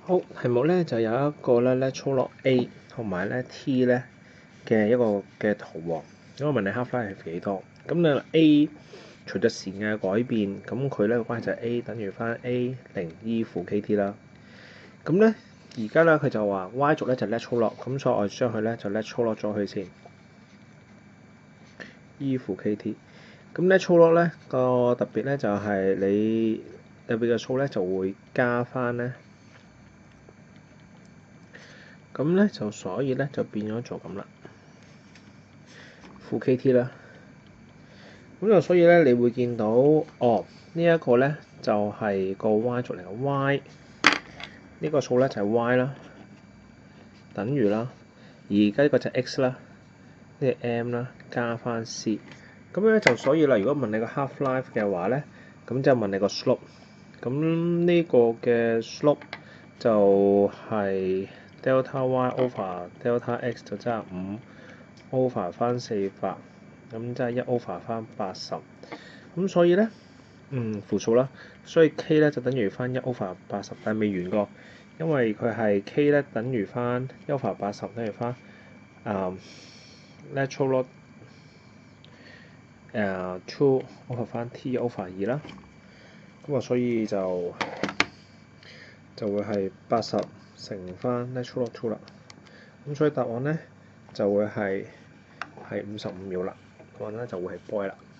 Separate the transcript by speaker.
Speaker 1: 好，題目咧就有一個咧 natural log A 同埋咧 T 咧嘅一個嘅圖喎。咁我問你 half-life 係幾多？咁你 A 隨著時間嘅改變，咁佢咧個關係就係 A 等於翻 A 0 E 負 KT 啦。咁咧而家咧佢就話 Y 軸咧就 natural log，咁所以我將佢咧就 natural log 咗佢先 E 負 KT。咁 natural log 咧個特別咧就係你入邊嘅數咧就會加翻咧。咁咧就所以咧就變咗做咁啦，負 KT 啦。咁就所以咧，你會見到呢一個咧就係個 Y 軸嚟嘅 Y， 呢個數咧就係 Y 啦，等於啦。而家呢個就係 X 啦，呢個 M 啦，加翻 C。咁咧就所以啦，如果問你個 half-life 嘅話咧，咁就問你個 slope。咁呢個嘅 slope 就係delta y over delta x 就即係5 over 翻400，咁即係1 over 翻80。咁所以咧，負數啦，所以 k 咧就等於翻1 over 80，但係未完過，因為佢係 k 咧等於翻1 over 80，等於翻natural log 2 over 翻 t over 2啦。咁啊，所以就會係80乘翻 natural log 2啦。咁所以答案咧就會係55秒啦。答案咧就會係 boy 啦。